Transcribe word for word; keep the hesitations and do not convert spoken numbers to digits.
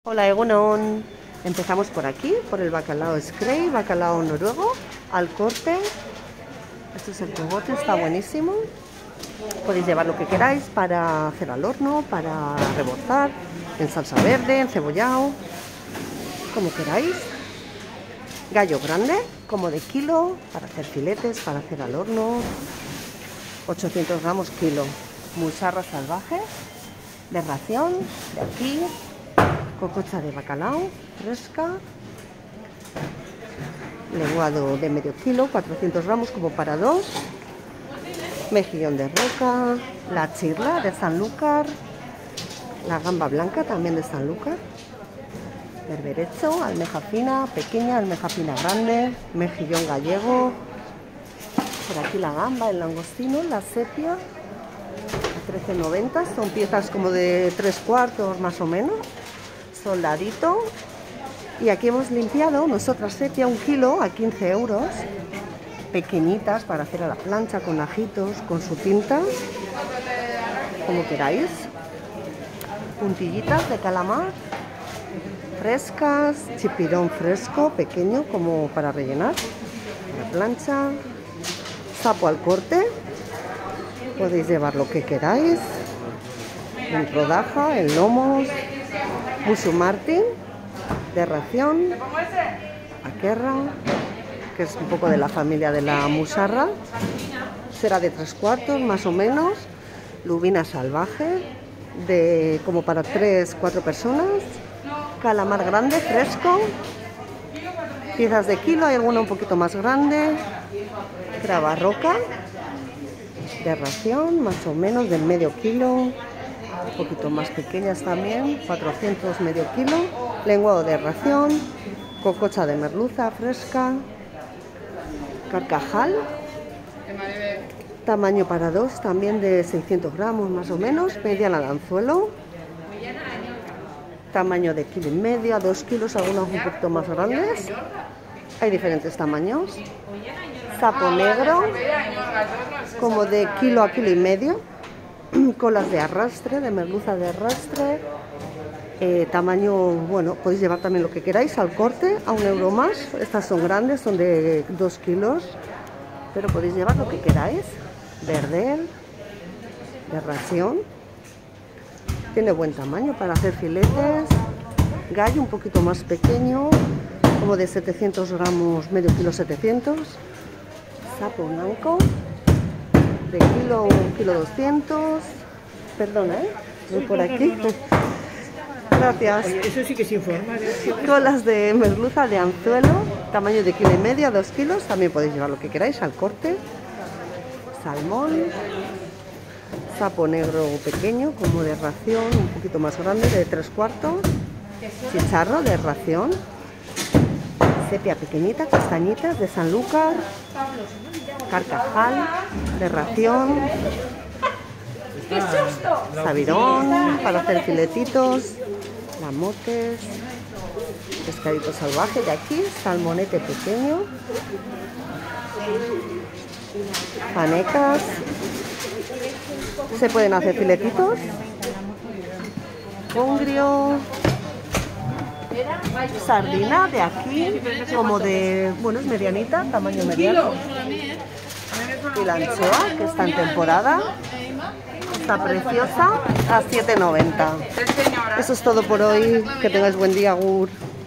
Hola Egunon, empezamos por aquí, por el bacalao Skrei, bacalao noruego, al corte. Este es el cogote, está buenísimo. Podéis llevar lo que queráis para hacer al horno, para rebozar, en salsa verde, en cebollado, como queráis. Gallo grande, como de kilo, para hacer filetes, para hacer al horno. ochocientos gramos kilo. Musarra salvaje, de ración, de aquí. Cococha de bacalao, fresca. Lenguado de medio kilo, cuatrocientos gramos como para dos. Mejillón de roca, la chirla de Sanlúcar, la gamba blanca también de Sanlúcar, berberecho, almeja fina, pequeña, almeja fina grande, mejillón gallego, por aquí la gamba, el langostino, la sepia, a trece noventa, son piezas como de tres cuartos más o menos, soldadito, y aquí hemos limpiado nosotras sepia un kilo a quince euros. Pequeñitas para hacer a la plancha con ajitos, con su tinta, como queráis. Puntillitas de calamar, frescas, chipirón fresco, pequeño, como para rellenar la plancha. Sapo al corte, podéis llevar lo que queráis, en rodaja, en lomos. Musu martín, de ración, aquerra, que es un poco de la familia de la musarra, será de tres cuartos más o menos, lubina salvaje, de como para tres, cuatro personas, calamar grande, fresco, piezas de kilo, hay alguna un poquito más grande, crava roca, de ración, más o menos del medio kilo, un poquito más pequeñas también, cuatrocientos medio kilo, lenguado de ración, cococha de merluza fresca, carcajal, tamaño para dos, también de seiscientos gramos más o menos, mediana de anzuelo, tamaño de kilo y medio a dos kilos, algunos un poquito más grandes, hay diferentes tamaños. Sapo negro, como de kilo a kilo y medio, colas de arrastre, de merluza de arrastre, eh, tamaño, bueno, podéis llevar también lo que queráis al corte, a un euro más. Estas son grandes, son de dos kilos, pero podéis llevar lo que queráis. Verdel, de ración, tiene buen tamaño para hacer filetes. Gallo un poquito más pequeño, como de setecientos gramos, medio kilo setecientos. Sapo blanco, de kilo, un kilo doscientos. Perdona, ¿eh? Voy por aquí. Gracias. Eso sí que se informa. Colas de merluza de anzuelo, tamaño de kilo y medio a dos kilos. También podéis llevar lo que queráis al corte. Salmón. Sapo negro pequeño, como de ración, un poquito más grande, de tres cuartos. Chicharro de ración. Sepia pequeñita, castañitas de Sanlúcar. Carcajal de ración. Sabirón para hacer filetitos. Lamotes, pescadito salvaje de aquí, salmonete pequeño, panecas, se pueden hacer filetitos, congrio, sardina de aquí, como de, bueno, es medianita, tamaño mediano, y la anchoa, que está en temporada. Está preciosa, a siete noventa. Eso es todo por hoy. Que tengáis buen día, Agur.